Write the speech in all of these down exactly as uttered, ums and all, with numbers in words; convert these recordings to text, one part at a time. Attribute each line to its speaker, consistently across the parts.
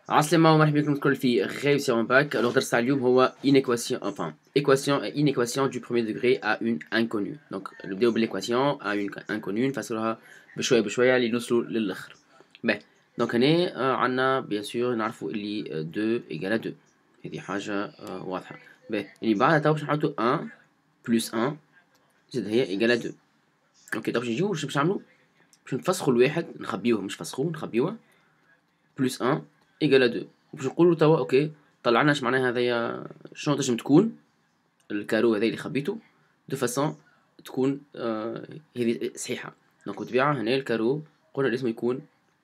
Speaker 1: عسلامة ومرحبا بكم الكل في réussir en bac. Alors درس تاع اليوم هو une équation enfin équation une équation du premier degré à une inconnue. donc نبداو بالايكواسيون à une inconnue نفسروها بشوية بشوية لنوصلوا للآخر. باهي دونك هنا آه عندنا بيان سور نعرفوا اللي deux égale à deux. هذه حاجة آه واضحة. باهي اللي بعدها تو باش نحطوا un plus un زاد هي égale à deux. اوكي تو باش نجيو واش باش نعملوا؟ باش نفسخوا الواحد نخبيوه مش نفسخوه نخبيوه plus un égale à deux. باش نقولوا توا اوكي طلعنا اش معناها هذايا شنو تنجم تكون الكارو هذا اللي خبيته دو فاسون تكون آه هذه صحيحة. دونك بالطبيعة هنا الكارو قلنا لازم يكون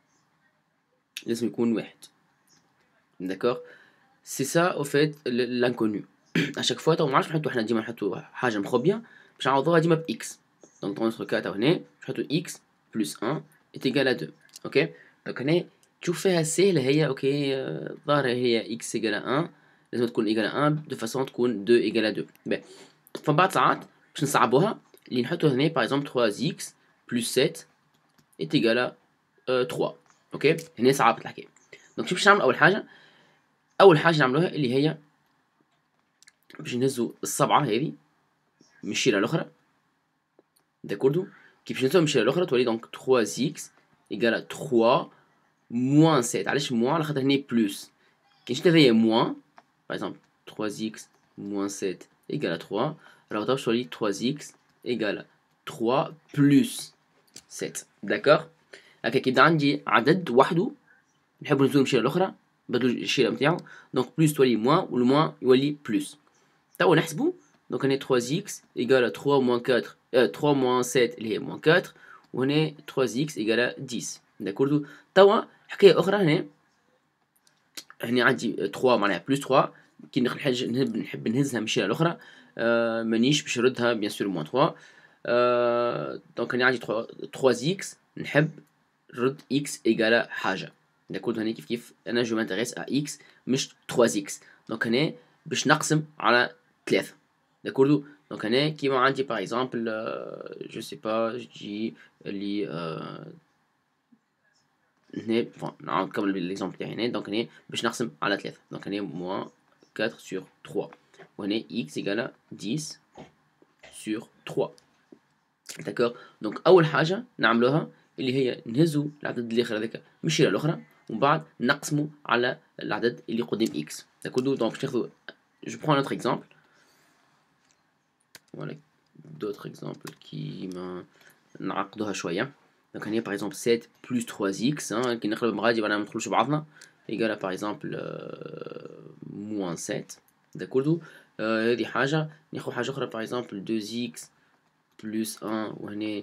Speaker 1: لازم يكون واحد. داكوغ سي سا او فيت لانكونو. اشاك فوا تو معرفش نحطو حنا ديما نحطو حاجة مخبية باش نعوضوها ديما باكس. دونك دون نوتر كا تو هنا باش نحطو اكس بلس un est égal à deux. اوكي دونك هنا تشوف فيها سهلة هي اوكي الظاهرة هي x égale à un لازم تكون égale à un دو فاسون تكون deux égale à deux. باهي فمن بعد ساعات باش نصعبوها اللي نحطو هنا باغ اكزومبل trois x plus sept est égal à trois. اوكي هنا صعبت الحكاية. دونك شوف باش نعمل أول حاجة أول حاجة نعملوها اللي هي باش نهزو السبعة هذي من الشيرة الأخرى. داكوردو كي باش نهزوها من الشيرة الأخرى تولي دونك trois x égale à trois moins sept. علاش moins على خاطر هنا بلوس كي نشد هذايا moins باغ اكزومبل trois x moins sept égale à trois. alors تو تولي trois x égale à trois plus sept. داكوغ هكا كي يبدا عندي عدد وحده نحبو نزيدو الشيرة الأخرى بدلو الشيرة نتاعو دونك بلوس تولي moins والموان يولي بلوس. توا نحسبو دونك هنا trois x égale à trois moins quatre euh, trois moins sept اللي هي moins quatre وهنا trois x égale à dix. داكوردو توا حكاية أخرى هنا هنا عندي trois معناها بلوس trois كي نحب نحب نهزها من الشيرة الأخرى آه مانيش باش نردها بيان سور موان trois. آه دونك هنا عندي trois x نحب نرد x égale حاجة. داكوردو هنا كيف كيف أنا جو مانتيريس أ x مش trois x. دونك هنا باش نقسم على ثلاثة. داكوردو دونك هنا كيما عندي باغ اكزومبل جو سي با جي اللي آه هنا بون نعاود نكمل ليكزومبل تاعي هنا دونك هنا باش نقسم على ثلاثة. دونك هنا موان quatre sur trois وهنا x égale dix sur trois. داكوغ دونك أول حاجة نعملوها اللي هي نهزو العدد الآخر هذاك من الشيرة الأخرى ومن بعد نقسمو على العدد اللي قدام x. داكوردو دونك باش ناخدو جو بخون ان اوتر اكزومبل. voilà d'autres exemples كيما نعقدوها شوية. دونك هنا باغ اكزومبل sept plus trois x كي نقلب غادي معناها مندخلوش بعضنا ايكال باغ اكزومبل موان sept. داكوردو هذه حاجة. ناخذ حاجة أخرى باغ اكزومبل deux x plus un وهنا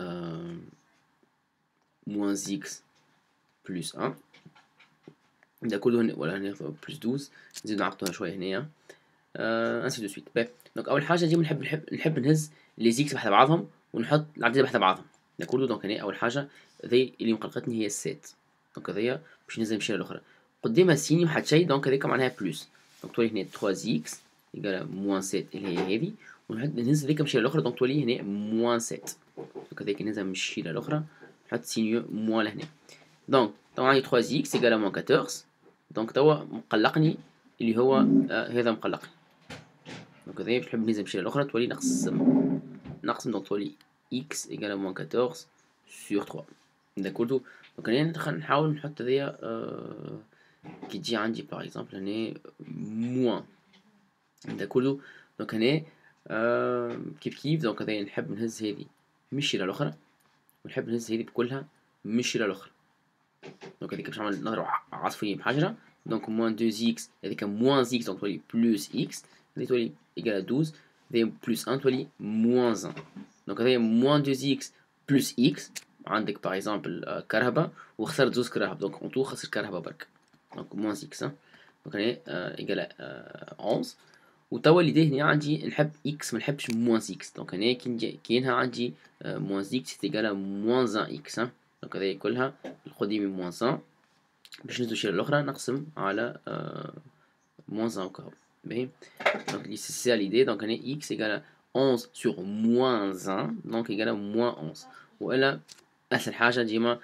Speaker 1: موان x plus un. داكوردو هنا ولا هنا plus douze نزيد نعقدوها شوية هنايا انسي دو سويت. باهي دونك اول حاجه ديما نحب نحب نحب نهز لي زيكس بحذا بعضهم ونحط العدد بحذا بعضهم. داكوردو دونك هنا اول حاجه ذي اللي مقلقتني هي السات. دونك هذيا باش نهزها الشيره الاخرى قدامها سيني وحد شيء دونك هذيك معناها بلوس. دونك تولي هنا trois x égale موان sept اللي هي هذه ونحط نهز هذيك من الشيره الاخرى دونك تولي هنا موان sept. دونك هذيك نهزها من الشيره الاخرى نحط سينيو موان لهنا. دونك طبعا عندي trois x égale موان quatorze. دونك توا مقلقني اللي هو آه هذا مقلقني. دونك هذايا باش نحب نهزها بالشيرة الأخرى تولي نقسم نقسم دونك تولي x égale موان quatorze sur trois. داكوردو دونك هنا ندخل نحاول نحط هذايا آه كي تجي عندي باغ اكزومبل هنا موان. داكوردو دونك هنا آه كيف كيف دونك هذايا نحب نهز هذي من الشيرة الأخرى ونحب نهز هذي بكلها من الشيرة الأخرى. دونك هذيك باش نعمل نضرب عصفورين بحجرة. دونك موان deux x هذيك موان x دونك تولي بلوس x هذي تولي égale à douze. هذي بلوس un تولي موان un. دونك هذي موان deux x بلوس x عندك باغ اكزومبل كرهبة وخسرت زوز كرهب دونك اونتو خسر كرهبة برك دونك موان x. دونك هنا égale à onze. وتوا اللي داير هنا عندي نحب x منحبش موان x. دونك هنا كي نجي كاينها عندي موان x c'est égal à موان un x. دونك هذي كلها القديمي موان un باش نزيدو الشيرة الأخرى نقسم على موان un وكهو. باهي دونك سي سا ليدي. دونك هنا x égale à onze sur moins un دونك égale à moins onze. والا اسهل حاجة ديما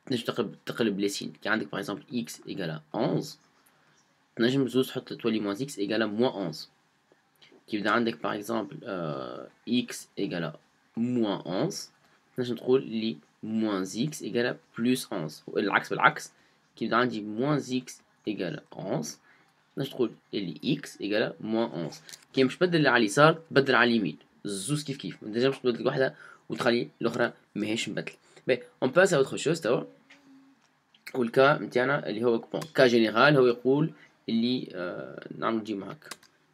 Speaker 1: تنجم تقلب تقلب لي سين كي عندك باغ اكزومبل اكس ايكال أحد تنجم زوز تحط تولي موان اكس ايكال موان أحد كي يبدا عندك باغ اكزومبل اكس ايكال موان أحد تنجم تقول لي موان اكس ايكال بلس أحد العكس بالعكس كي يبدا عندي موان اكس ايكال أحد تنجم تقول اللي اكس ايكال موان أحد كي مش تبدل على اليسار تبدل على اليمين زوز كيف كيف ما تنجمش تبدل واحده وتخلي الاخرى ماهيش مبدله. باهي اون باس ا اوتر شوز توا والكا نتاعنا اللي هو بون كا جينيرال هو يقول اللي آه نعمل ديما هكا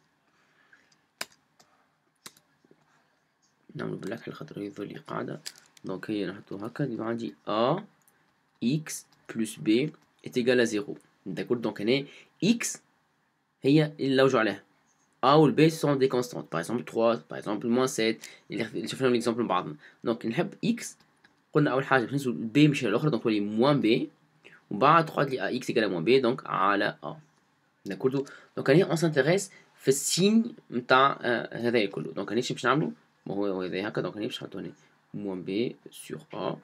Speaker 1: نعمل بلاك على خاطر يظل لي قاعدة دونك هي نحطو هكا يبقى عندي ا اكس بلس ب est égal à زيرو داكور دونك هنا اكس هي اللي نلوجو عليها ا و ب سون دي كونستانت باغ اكزومبل ثلاثة باغ اكزومبل موان سبعة اللي شفناهم ليكزومبل مع بعضنا دونك نحب اكس قلنا اول حاجه باش ننزلو ب مش الاخرى دونك تولي موان ب وبعد تقعد لي ا اكس ايكال موان ب دونك على ا داكور دونك هنا اون سانتيريس في السين نتاع هذايا كله دونك هنا باش نعملو ما هو هذايا هكا دونك هنا باش نحطو هنا موان ب سور ا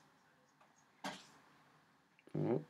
Speaker 1: هوب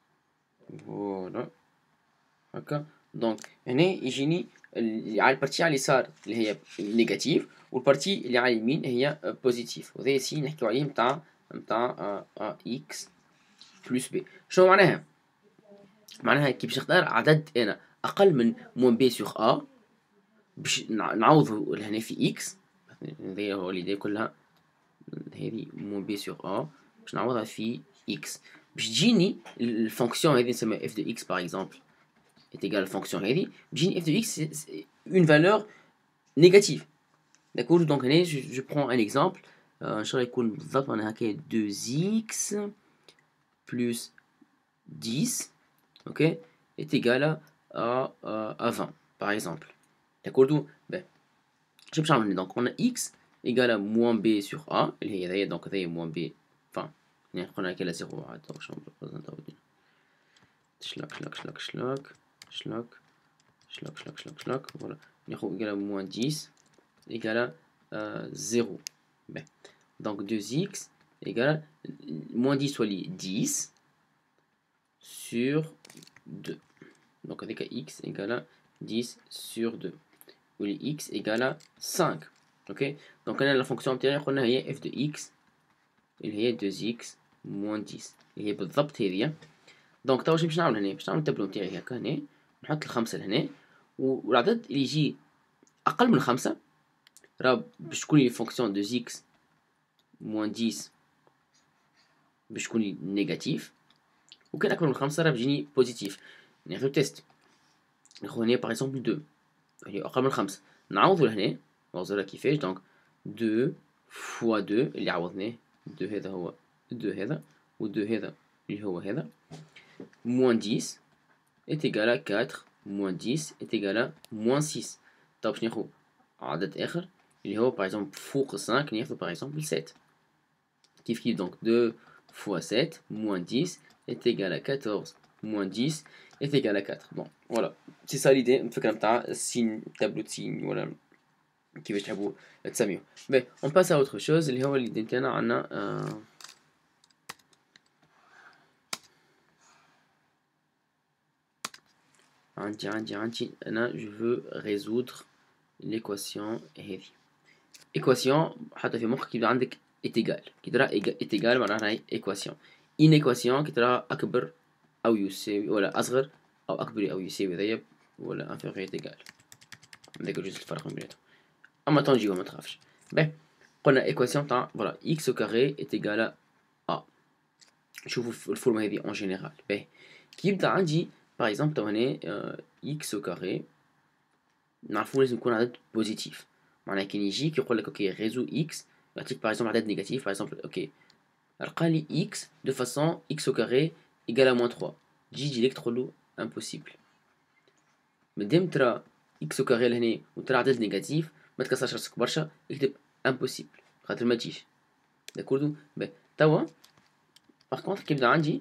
Speaker 1: فوالا هكا دونك هنا يجيني على البارتي على اليسار اللي هي نيجاتيف والبارتي اللي على اليمين هي بوزيتيف وهذا سي نحكيو عليه نتاع نتاع ا اكس بلس ب شنو معناها؟ معناها كي باش نختار عدد انا اقل من موان بي سوغ ا باش نعوضو لهنا في اكس هذايا هو الإيديا كلها هذه موان بي سوغ ا باش نعوضها في اكس باش تجيني الفونكسيون هذه نسميها اف دو اكس باغ اكزومبل est égal à la fonction هذه بتجيني f de x c'est une valeur négative d'accord donc هنا je, je prends un exemple ان شاء الله يكون بالضبط انا هكا deux x plus dix ok est égal à, à, à vingt par exemple d'accord donc ben je vais changer donc on a x égale à moins b sur a اللي هي هذه donc هذه moins b enfin يعني قلنا كلا زيرو عاد donc je vais représenter شلاك شلاك شلاك شلاك شلاك شلاك شلاك شلاك شلاك voilà ناخذ égal à moins dix égal à euh, zéro ben. donc deux x égale à moins dix soit dix sur deux donc avec x égale à dix sur deux ou les x égale à cinq ok donc on a la fonction antérieure on a f de x اللي هي deux x moins dix اللي هي بالضبط هذه دونك توا واش باش نعمل هنا باش نعمل التابلو نتاعي هكا هنا نحط الخمسة لهنا والعدد اللي يجي أقل من خمسة راه باش تكون لي فونكسيون دو زيكس موان ديس باش تكون لي نيجاتيف وكان أكبر من خمسة راه بيجيني بوزيتيف ناخدو تيست ناخدو هنا باغ اكزومبل دو هي أقل من خمسة نعوضو لهنا نعوضو كيفاش دونك دو فوا دو اللي عوضناه دو هذا هو دو هذا و دو هذا اللي هو هذا moins dix est égal à quatre moins dix est égal à moins six طب باش ناخد عدد آخر اللي هو par exemple فوق cinq ناخد par exemple sept كيف كيف donc deux fois sept moins dix est égal à quatorze moins dix est égal à quatre bon voilà c'est ça l'idée الفكرة نتاع السين تابلو سين ولا كيفاش تحبوا تسميوه باهي on passe à autre chose اللي هو اللي نتاعنا عندنا آه عندي عندي عندي أنا je veux résoudre l'équation هذه équation حتى في مخك يبقى عندك est égal كي ترى est égal معناها هي équation une équation كي ترى أكبر أو يساوي ولا أصغر أو أكبر أو يساوي ذي ولا inférieur est égal هذاك جزء الفرق بيناتهم أما تنجيو ما تخافش باهي قلنا équation تاع فوالا x au carré est égal à a نشوفوا الفورمة هذه en général باهي كي يبدا عندي par exemple تو هنا x au carré نعرفو لازم يكون عدد بوزيتيف معناها كي يجيك يقول لك اوكي ريزو x يعطيك par exemple عدد نيجاتيف par exemple اوكي لقى لي x de façon x au carré égale à moins trois تجي تجي لك تقول له impossible مادام ترى x au carré لهنا وترى عدد نيجاتيف ما تكسرش راسك برشا اكتب impossible خاطر ما تجيش داكوردو باهي توا باغ كونطخ كي يبدا عندي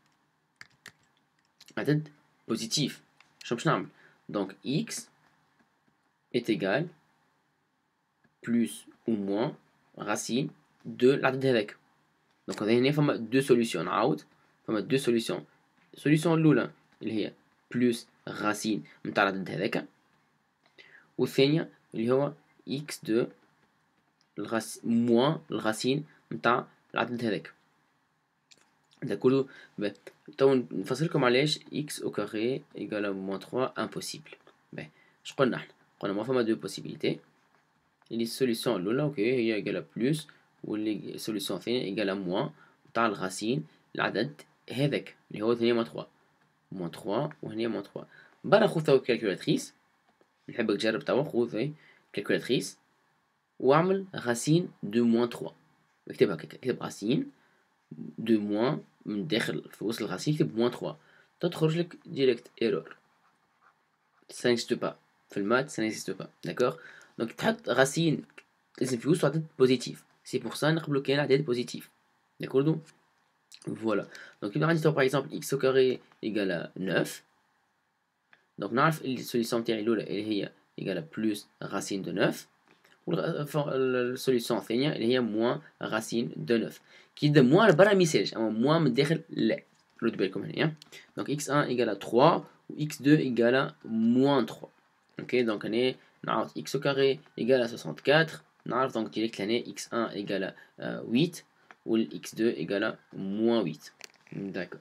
Speaker 1: عدد بوزيتيف شنو باش نعمل دونك x est égal plus ou moins racine de العدد هذاك دونك هنا فما دو سوليسيون نعاود فما دو سوليسيون السوليسيون الأولى اللي هي بلوس غاسين متاع العدد هذاك والثانية اللي هو إكس دو الغاس موان الغاسين متاع العدد هذاك ده كله. تو نفسرلكم علاش إكس أو كاري إيكال موان تخوا امبوسيبل. باهي اش قلنا احنا؟ قلنا ما فما دو بوسيبيليتي اللي السوليسيون الأولى اوكي هي إيكال بلوس واللي السوليسيون الثانية إيكال موان متاع الغاسين العدد هذاك اللي هو ثانية موان تخوا موان تخوا وهنا موان تخوا. برا خذ تو كالكولاتريس نحبك تجرب توا خذ كالكولاتريس واعمل غاسين دو موان تخوا اكتبها هكاك اكتب غاسين دو موان من داخل في وسط الغاسين اكتب موان تخوا تخرج لك ديريكت ايرور ça n'existe pas في المات ça n'existe pas d'accord. دونك تحط غاسين لازم في وسط عدد بوزيتيف سي بور سا نقبلو كاين عدد بوزيتيف داكوردو. فوالا دونك يبدا عندي تو باغ اكزومبل اكس او كاري ايكال neuf دونك نعرف اللي السوليسيون تاعي الاولى اللي هي ايكال بلوس غاسين دو neuf والسوليسيون الثانيه اللي هي موان غاسين دو neuf كي يبدا موان برا ميساج اما موان من الداخل لا ردوا بالكم هنا. دونك اكس واحد ايكال ثلاثة و اكس اثنين ايكال موان ثلاثة اوكي. دونك هنا نعرف اكس او كاري ايكال أربعة وستين نعرف دونك ديريكت هنا اكس واحد ايكال ثمانية والاكس اثنين ايكال موان ثمانية داكوغ.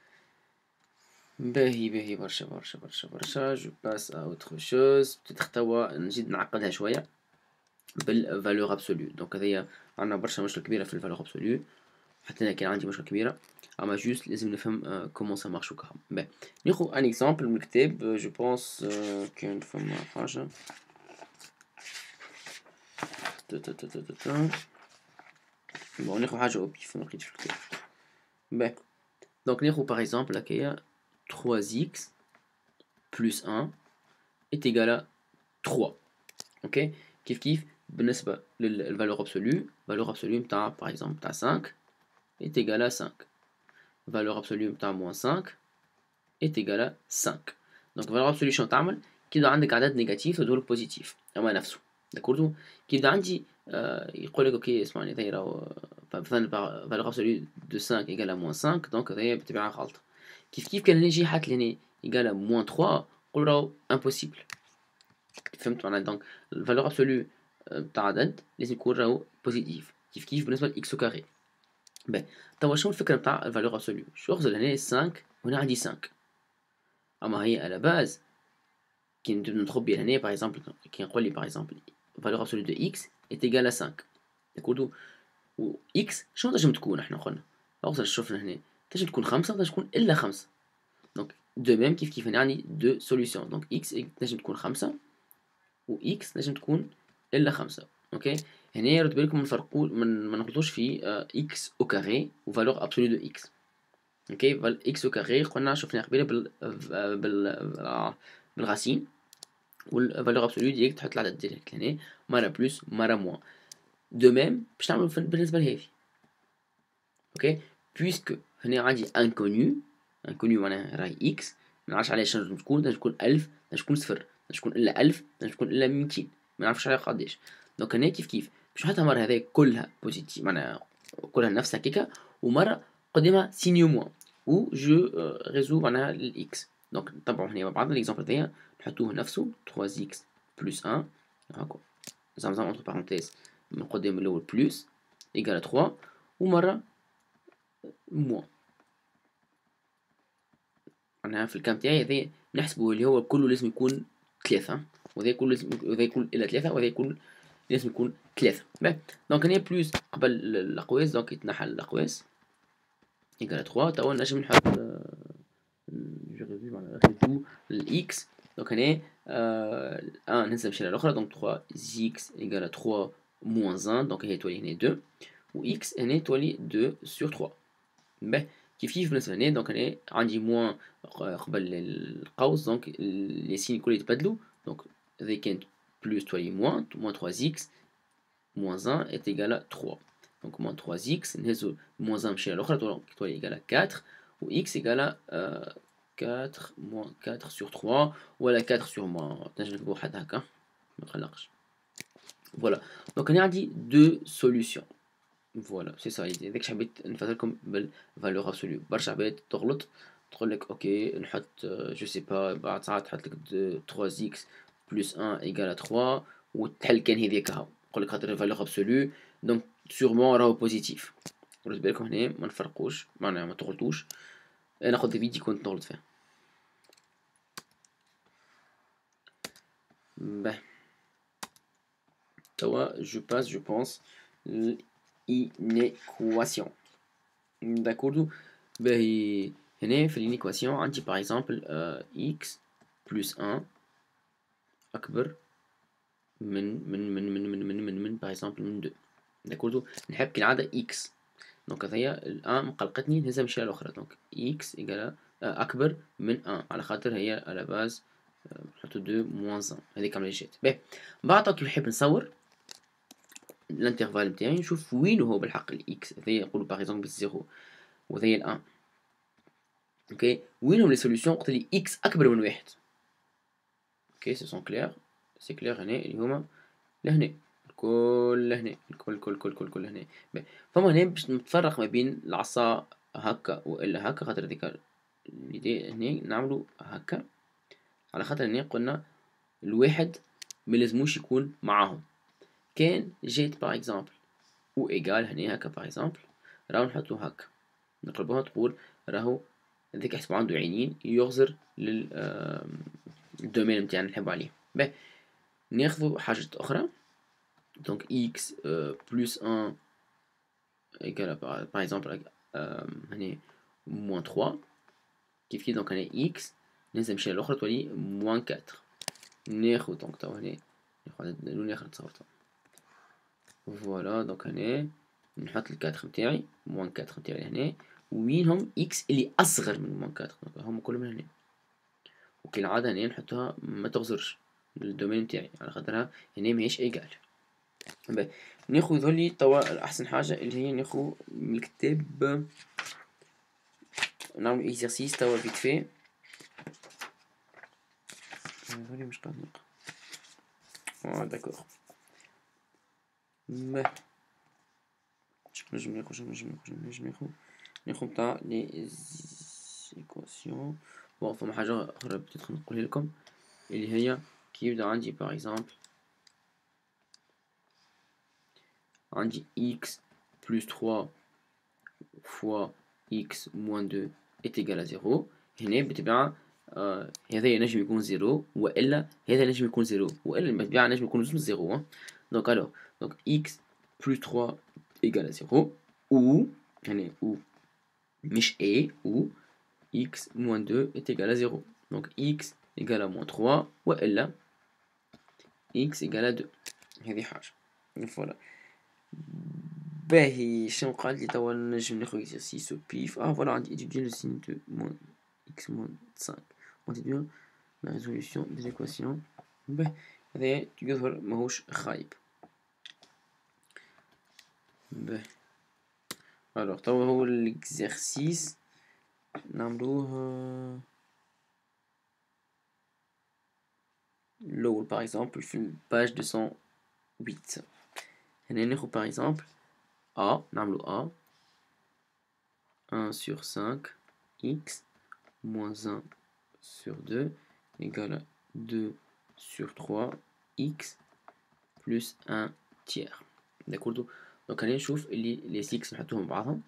Speaker 1: باهي باهي برشا برشا برشا برشا. جو باس ا اوتر شوز بتيتر توا نزيد نعقدها شويه بالفالور ابسولو. دونك هذيا عندنا برشا مشكله كبيره في الفالور ابسولو حتى انا كان عندي مشكله كبيره اما جوست لازم نفهم كومون سا مارش وكاهم. باهي ناخذ ان اكزامبل من الكتاب جو بونس كان فما حاجه بون ناخذ حاجه اوبيف ما لقيتش في الكتاب. باهي دونك ناخذ باغ اكزومبل هكايا trois x plus un est égal à trois. Ok, كيف كيف بالنسبة للفالور absolue valeur absolue متاع par exemple متاع cinq est égal à cinq. valeur absolue متاع moins cinq est égal à cinq. donc valeur absolue شنو تعمل؟ كي يبدا عندك عدد نيجاتيف تدور بوزيتيف اما نفسه داكوردو. كي يبدا عندي آه يقول لك اوكي اسمعني هذا راهو مثلا valeur absolue de cinq égale à moins cinq دونك هذايا بالطبيعة غلطة. كيف كيف كان نجي حات لهنا إيكال à moins trois نقول راهو امبوسيبل. فهمت معناها؟ دونك الفالور ابسولو تاع عدد لازم يكون راهو بوزيتيف كيف كيف بالنسبة لإكس أو كاري. باهي توا شنو الفكرة تاع الفالور ابسولو؟ شو أخذ لهنا خمسة وهنا عندي خمسة أما هي على باز كي ندخل بها هنا باغ اكزومبل كي نقول لي باغ اكزومبل فالور ابسولو دو إكس إيت إيكال à خمسة داكوردو. و إكس شنو تنجم تكون احنا قلنا أوصل شوفنا هنا تنجم تكون خمسة تنجم تكون إلا خمسة. دونك دو ميم كيف كيف يعني دو سوليوشن. دونك إكس تنجم تكون خمسة و إكس تنجم تكون إلا خمسة. أوكي هنا رد بالكم نفرقو من ما نغلطوش في إكس أو كاري و فالور أبسولو دو إكس. أوكي إكس أو كاري قلنا شفنا قبيله بال بال بالغاسين والفالور أبسولو ديريكت تحط العدد ديريكت هنا مرة بلوس مرة موان. دو ميم باش نعملو بالنسبة لهذي. أوكي بويسكو هنا عندي انكونيو انكونيو معناها راهي اكس منعرفش علاش تنجم تكون تنجم تكون ألف تنجم تكون صفر تنجم تكون إلا ألف تنجم تكون إلا ميتين منعرفش عليها قداش. دونك هنا كيف كيف باش نحطها مرة هذايا كلها بوزيتيف معناها كلها نفس هكاكا ومرة قدامها سينيو موان و جو ريزو معناها الإكس. دونك نطبعو هنا مع بعضنا الإكزامبل هذايا نحطوه نفسه trois x plus un هاكا زعما زعما entre parenthèses من قدام الأول بلوس إيكال trois ومرة موان. معناها في الكام تاعي هذا نحسبه اللي هو كله لازم يكون ثلاثة وهذا كله لازم وهذا يكون إلا ثلاثة وهذا يكون لازم يكون ثلاثة. باهي دونك هنا بلوس قبل الأقواس دونك يتنحى الأقواس إيكال trois توا نجم نحط جو ريفيو معناها ريفيو الإكس. دونك هنا ان ننسى نمشي للأخرى دونك trois x إيكال trois moins un دونك هي تولي هنا deux و إكس هنا تولي deux sur trois. باهي كيف كيف بالنسبة لهنا دونك أنا عندي موان قبل القوس دونك لي سين الكل يتبدلو. دونك هذي كانت بلوس تولي موان موان trois x moins un est égal à trois. دونك موان trois x نهزو موان un مشي للأخرى دونك تولي égal à quatre و x égal à quatre moins quatre sur trois ولا quatre sur moins تنجم نكتبو حتى هكا مقلقش. فوالا دونك أنا عندي دو سوليوشن فوالا سي سا هذاك حبيت نفكركم بالفالور ابسولو. برشا عباد تغلط تقول لك اوكي نحط جو سي با بعد ساعات تحط لك ثلاثة اكس بلس واحد ايكال ثلاثة وتحل كان هذاك هاو نقول لك خاطر الفالور ابسولو دونك سيغمون راهو بوزيتيف. رد بالكم هنا ما نفرقوش معناها ما تغلطوش. انا ناخذ فيديو كنت نغلط فيه. باه توا جو باس جو بونس l'inéquation. D'accord. باهي هنا في l'inéquation عندي par exemple x plus واحد أكبر من من من من من من من من par exemple من اثنين. داكوردو نحب كالعادة x دونك هذيا الان مقلقتني نهزها نمشي الأخرى دونك x إيكال أكبر من واحد على خاطر هي على باز نحطو اثنين موان واحد هذيك عملية جات. باهي بعد كي نحب نصور الانترفال نتاعي نشوف وين هو بالحق الاكس هذايا نقولو باغ اكزومبل بالزيرو وهذايا الان. اوكي وين هم لي سوليوشن وقت اللي اكس اكبر من واحد. اوكي سي سون كلير سي كلير هنا اللي هما لهنا الكل لهنا الكل كل كل كل كل هنا. فما هنا باش نتفرق ما بين العصا هكا والا هكا خاطر هذيك اللي هنا نعملو هكا على خاطر هنا قلنا الواحد ملازموش يكون معاهم. كان جيت باغ اكزومبل و ايكال هنا هكا باغ اكزومبل راهو نحطو هكا نقلبوها تقول راهو هذاك يحسبو عنده عينين يغزر لل الدومين نتاعنا نحبو عليه. باهي ناخذو حاجة أخرى دونك x بلس واحد ايكال باغ اكزومبل هنا موان ثلاثة كيف كيف دونك هنا x نهزها نمشي للأخرى تولي موان أربعة. ناخذ دونك توا هنا ناخذ اللون الآخر نتصور توا فوالا دونك هنا نحط الكاتخ نتاعي موان كاتخ نتاعي هنا وينهم اكس اللي اصغر من موان كاتخ هم كلهم هنا وكالعادة هنا نحطها ما تغزرش للدومين نتاعي على خاطرها هنا ماهيش ايكال. ناخذ ذولي توا احسن حاجة اللي هي ناخذ من الكتاب نعمل اكزرسيس توا فيت في ذولي مش قاعد نلقى اه داكوغ. باه نجم ناخذ نجم ناخذ نجم ناخذ ناخذ تاع لي ايكواسيون. بون فما حاجة أخرى بتدخل نقولها لكم اللي هي كي يبدا عندي باغ اكزومبل عندي x plus ثلاثة fois x moins deux est égal à زيرو. هنا بالطبيعة آه هذا ينجم يكون زيرو والا هذا ينجم يكون زيرو والا بالطبيعة ينجم يكون زوج زيرو. دونك الوغ دونك x plus ثلاثة égal à زيرو ou هنا ou مش a ou x moins deux est égal à zéro. Donc x égale à moins trois والا x égale à deux. هذه حاجة فوالا. باهي شنو قال لي توا نجم ناخذ اكزرسيس بيف. اه فوالا عندي étudier le signe de moins x moins cinq on déduire la résolution des équations. باهي هذا يظهر ماهوش خايب. باهي الوغ توا هو الاكزرسيس نعملوه الأول باغ اكزومبل في الباج deux cent huit. هنا ناخد باغ اكزومبل A نعملو A un sur cinq x moins un sur deux égale à deux sur trois x plus un tiers. داكوردو دونك هنا نشوف اللي لي سيكس نحطوهم مع بعضهم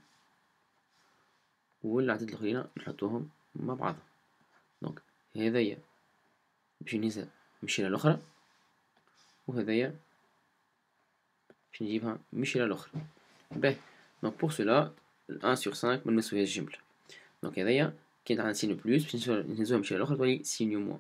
Speaker 1: والعدد الآخرين نحطوهم مع بعضهم. دونك هذايا باش نهزها نمشي للأخرى وهذايا باش نجيبها نمشي للأخرى. باهي دونك بوغ سولا un sur cinq منمسوهاش جملة. دونك هذايا كانت عندنا سين بلوس باش نهزوها نمشي للأخرى تولي سين موان.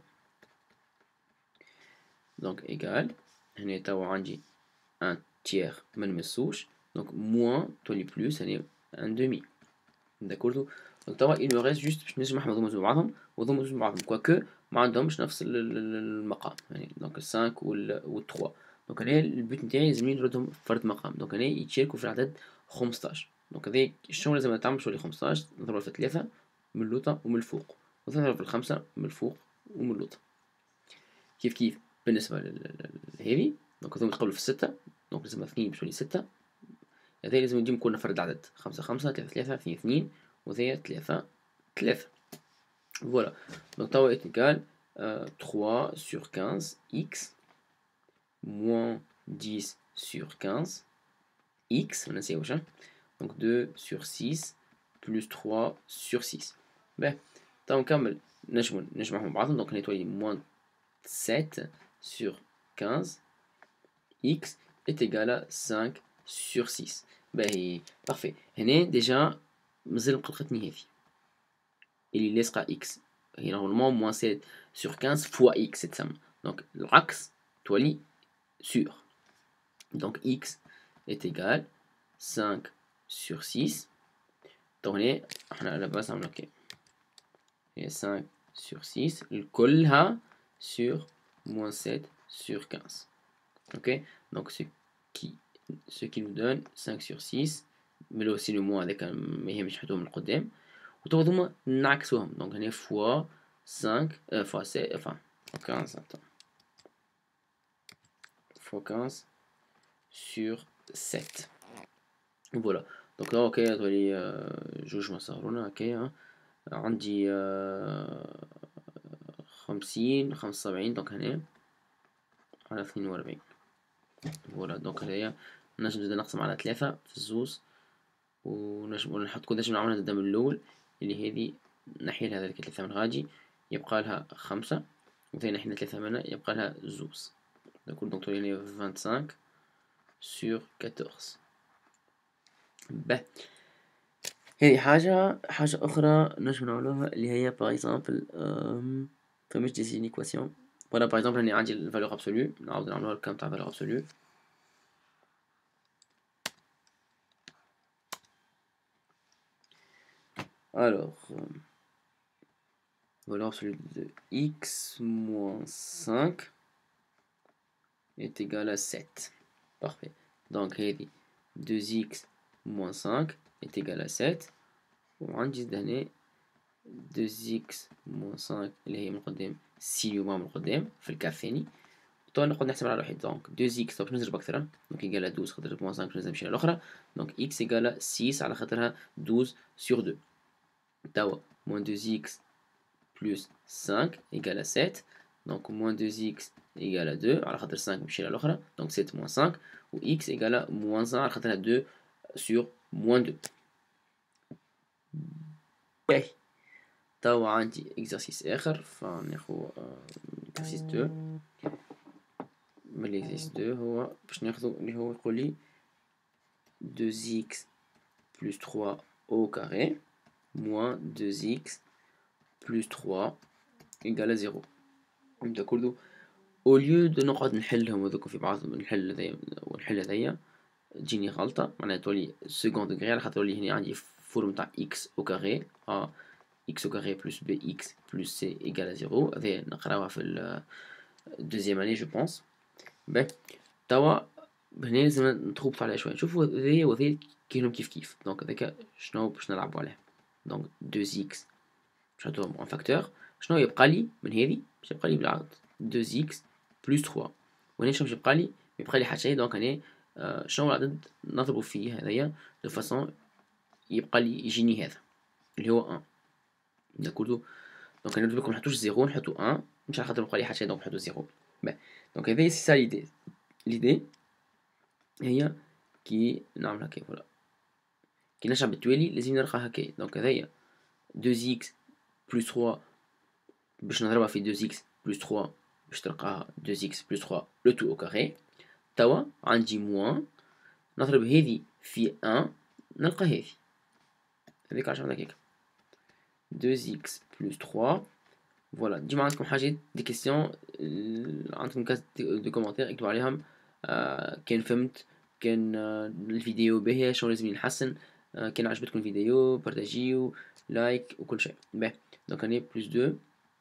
Speaker 1: دونك إيكال هنا توا عندي ان تيير منمسوش دونك موان تولي بلوس هنا ان دومي. داكوردو دونك توا il me reste juste باش نجمع نضمو مع بعضهم وضمو مع بعضهم كواكو ما عندهمش نفس المقام يعني دونك خمسة وال ثلاثة. دونك هنا البيت نتاعي لازمني نردهم فرد مقام دونك هنا يتشاركوا في العدد خمسطاش. دونك هذا الشغل لازم تعمل شغل خمسطاش نضربها في ثلاثة من اللوطة ومن الفوق وتضرب في الخمسة من الفوق ومن اللوطة. كيف كيف بالنسبة لهذي دونك هذوما يتقبلوا في الستة دونك لازم اثنين باش تولي ستة هذا لازم يجي يكون فرد عدد خمسة خمسة ثلاثة ثلاثة اثنين اثنين وهذا ثلاثة ثلاثة. فوالا دونك توا est égal euh, trois sur quinze x moins dix sur quinze x on essaie واش donc deux sur six plus trois sur six. باهي توا نكمل نجمو نجمعهم بعضهم دونك نتولي moins sept sur quinze x est égal à cinq sur six. باهي parfait. هنا ديجا مازال مقلقتني هذي اللي لاصقة x هي normalement moins sept sur quinze fois x تتسمى دونك العكس تولي sur donc x est égal cinq sur six. donc هنا احنا على باس عملنا كي هي cinq sur six كلها sur moins sept sur quinze. ok donc ce qui ce qui nous donne cinq sur six mais là aussi le moins هذاك ما يهمش نحطوهم من القدام وتوا هذوما نعكسوهم donc هنا fois cinq euh, fois sept enfin quinze attends fois quinze sur sept. voilà donc là اوكي تولي جوج مسارونا اوكي عندي خمسين خمسة وسبعين دونك هنا على اثنين وأربعين. فوالا دونك هنايا نجم نزيد نقسم على ثلاثة في الزوز ونجم نحط كل نجم نعملها زادا من الأول اللي هذي نحي لها هذيك ثلاثة من غادي يبقى لها خمسة وثاني نحينا ثلاثة منها يبقى لها زوز داكور دونك تولي خمسة وعشرين sur quatorze. باه هذه حاجة حاجة أخرى نجم نعملوها اللي هي باغ اكزومبل فماش دي اون ايكواسيون. فوالا باغ اكزومبل راني عندي الفالور ابسولو نعاود نعملوها الكام تاع الفالور ابسولو. alors euh, valeur absolue de x moins cinq est égal à sept. parfait donc هذه deux x moins cinq est égal à sept وعندي هنا deux x moins cinq اللي هي من قدام سينيوما من قدام في الكا الثاني طبعا نقعد نحسب على واحد دونك deux x باش نضرب أكثر دونك égal à douze خاطر moins cinq باش نزيد نمشي للأخرى دونك x égal à six على خاطرها douze sur deux. توا moins deux x plus cinq égale à sept donc moins deux x égale à deux على خاطر cinq مشي للأخرى donc sept moins cinq و x égale à moins un على خاطرها deux sur moins deux. باهي توا عندي exercice آخر فناخو exercice deux من l'exercice deux هو باش ناخدو اللي هو يقولي deux x plus trois au carré moins deux x plus trois égale à zéro. d'accord au lieu de نقعد نحلهم هذوك في بعضهم الحل هذايا والحل هذايا تجيني غلطة معناها تولي second degré على خاطر تولي هنا عندي فورم تاع x au carré a x au carré plus bx plus c égale à zéro هذايا نقراوها في ال deuxième année je pense. باهي توا هنا لازم نتخوبط عليها شوية نشوفو هذايا وهذايا كاينهم كيف كيف دونك هذاك شنو باش نلعبو عليه دونك deux x باش نحطوهم en facteur شنو يبقى لي من هذه باش يبقى لي بالعرض deux x plus trois وهنا شنو باش يبقى لي يبقى لي حتى شي دونك هنا آه شنو العدد نضربو فيه هذايا دو فاصون يبقى لي يجيني هذا اللي هو واحد. داكوردو دونك انا نقولكم نحطوش زيرو نحطو واحد مش على خاطر يبقى لي حتى شي دونك نحطو زيرو. باهي دونك هذه سي سا ليدي ليدي هي كي نعمل هكا فوالا كي نرجع بالتوالي لازم نلقى هكا دونك هذايا deux x plus trois باش نضربها في deux x plus trois باش تلقاها deux x plus trois le tout au carré. توا عندي موان نضرب هذه في واحد نلقى هذه هذيك علاش عملنا هكاك deux x plus trois. فوالا ديما عندكم حاجات دي كيسيون عندكم كاس دو كومونتير اكتبوا عليهم آه كان فهمت كان آه الفيديو باهية شنو لازم نحسن آه كان عجبتكم الفيديو بارتاجيو لايك وكل شيء. باهي دونك هنا بلس دو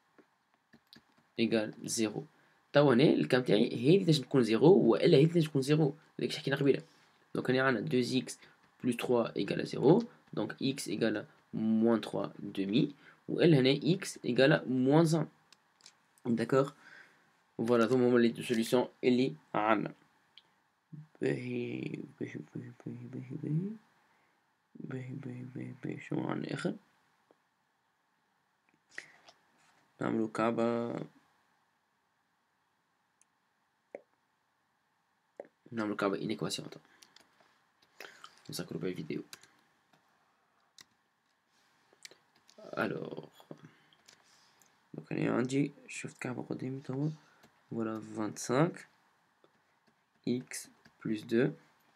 Speaker 1: ايكال زيرو. توا هنا الكام تاعي هذه تنجم تكون زيرو والا هذه تنجم تكون زيرو هذاك حكينا قبيله. دونك هنا عندنا deux x plus trois égale à zéro donc x égale à moins trois demi والا هنا x égale à moins un. d'accord voilà هذوما هما لي دو سوليسيون اللي عندنا. باهي باهي باهي باهي باهي باهي باهي باهي باهي باهي شنو عندنا آخر؟ نعملو كعبة، نعملو كعبة إينيكواسيون. نسكرو بها الفيديو. الوغ دونك أنا عندي شفت كعبة قدامي توا، فوالا خمسة إكس بلس دو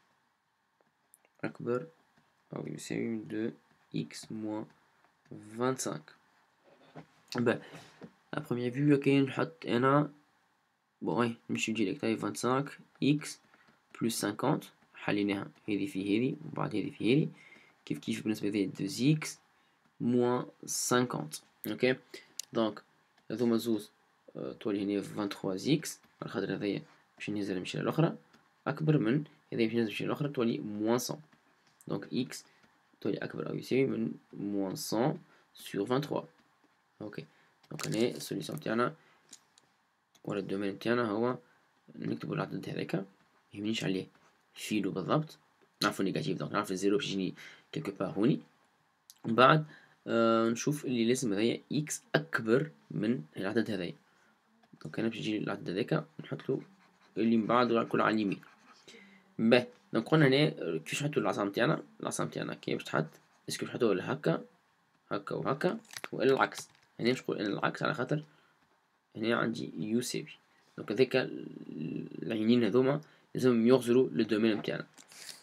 Speaker 1: أكبر أو يساوي من دو إكس موان خمسة وعشرين. با à première vue كاين نحط أنا بون أي نمشيو ديريكت. هاي خمسة وعشرين إكس بلس خمسين حليناها، هذي في هذي وبعد هذي في هذي، كيف كيف بالنسبة لهذي دو إكس موان خمسين. اوكي دونك هذوما زوز تولي هنا ثلاثة وعشرين إكس، على خاطر هذايا باش نهز نمشي للأخرى أكبر من هذايا باش نهز نمشي للأخرى تولي موان مية. دونك إكس تولي أكبر أو يساوي من موان مية سور ثلاثة وعشرين. اوكي دونك هنا السوليسيون تاعنا ولا الدومين تاعنا هو نكتبو العدد هذاكا، ميهمنيش عليه فيلو بالضبط، نعرفو نيجاتيف دونك نعرف الزيرو باش يجيني كيلكو بار هوني، ومن بعد آه نشوف اللي لازم هذايا إكس أكبر من العدد هذايا. دونك أنا باش يجيلي العدد هذاكا نحطلو اللي من بعد كل على اليمين. باهي دونك قلنا هنا كيفاش نحطو العصا تاعنا. العصا تاعنا كي باش تحط اسكو نحطوها لهكا هكا وهكا وإلا العكس. هنا باش نقول إن العكس على خاطر هنا عندي يساوي، دونك هذاكا العينين هذوما لازم يغزرو للدومين تاعنا.